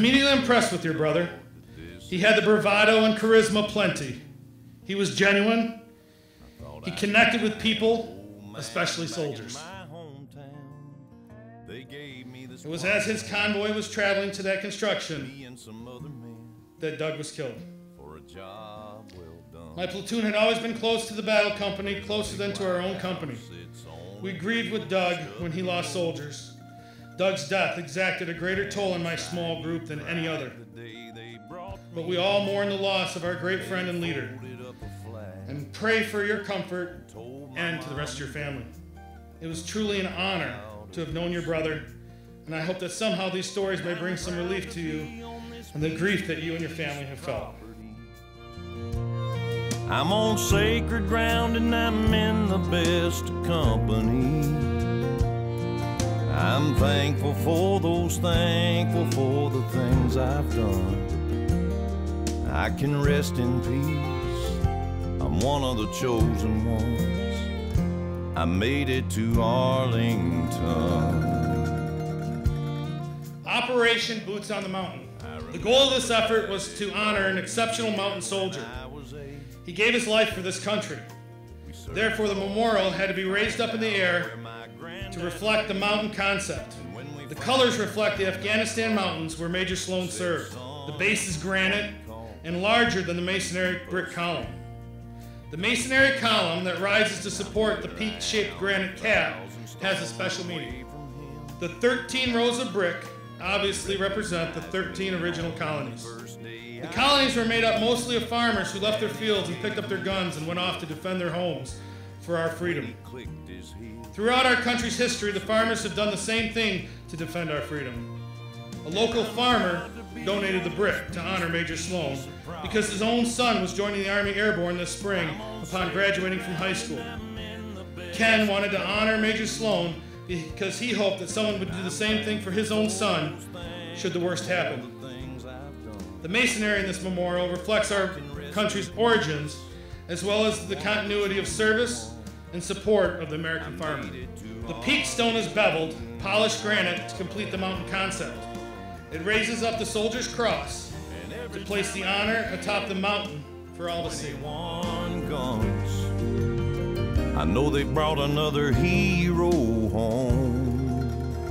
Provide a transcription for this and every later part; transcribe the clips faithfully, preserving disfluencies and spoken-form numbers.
immediately impressed with your brother. He had the bravado and charisma plenty. He was genuine. He connected with people, especially soldiers. It was as his convoy was traveling to that construction that Doug was killed. My platoon had always been close to the battle company, closer than to our own company. We grieved with Doug when he lost soldiers. Doug's death exacted a greater toll on my small group than any other. But we all mourn the loss of our great friend and leader, and pray for your comfort and to the rest of your family. It was truly an honor to have known your brother, and I hope that somehow these stories may bring some relief to you and the grief that you and your family have felt. I'm on sacred ground and I'm in the best of company. I'm thankful for those, thankful for the things I've done. I can rest in peace, I'm one of the chosen ones. I made it to Arlington. Operation Boots on the Mountain. The goal of this effort was to honor an exceptional mountain soldier. He gave his life for this country. Therefore, the memorial had to be raised up in the air to reflect the mountain concept. The colors reflect the Afghanistan mountains where Major Sloan served. The base is granite and larger than the masonry brick column. The masonry column that rises to support the peak-shaped granite cap has a special meaning. The thirteen rows of brick obviously represent the thirteen original colonies. The colonies were made up mostly of farmers who left their fields and picked up their guns and went off to defend their homes for our freedom. Throughout our country's history, the farmers have done the same thing to defend our freedom. A local farmer donated the brick to honor Major Sloan because his own son was joining the Army Airborne this spring upon graduating from high school. Ken wanted to honor Major Sloan because he hoped that someone would do the same thing for his own son should the worst happen. The masonry in this memorial reflects our country's origins as well as the continuity of service and support of the American farmer. The peak stone is beveled, polished granite to complete the mountain concept. It raises up the soldier's cross to place the honor atop the mountain for all to see. I know they brought another hero home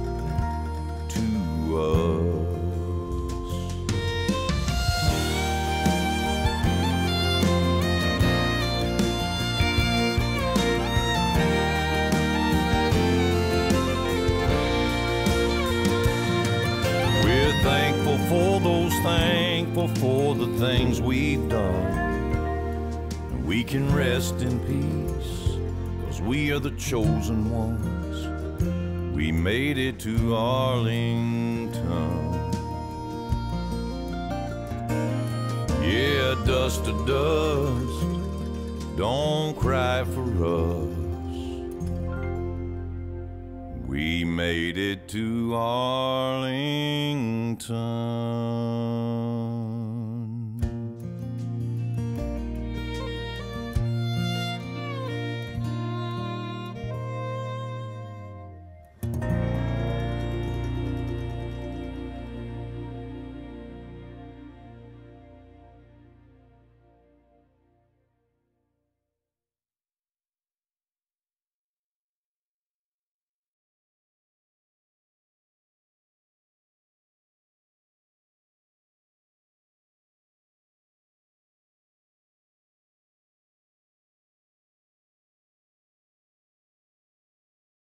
to us. We're thankful for those, thankful for the things we've done. We can rest in peace, 'cause we are the chosen ones. We made it to Arlington. Yeah, dust to dust, don't cry for us. We made it to Arlington.